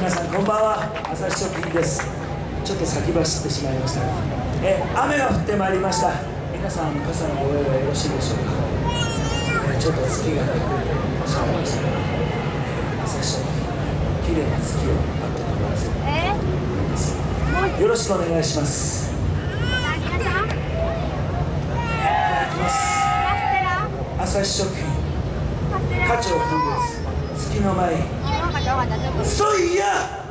皆さんこんばんは、朝日食品です。ちょっと先走ってしまいましたが、雨が降ってまいりました。皆さん傘のご用意はよろしいでしょうか。ちょっと月が隠れてしまいました。朝日食品、綺麗な月を待ってもらわせています。よろしくお願いします。いきます。朝日食品課長君です。月の前そいや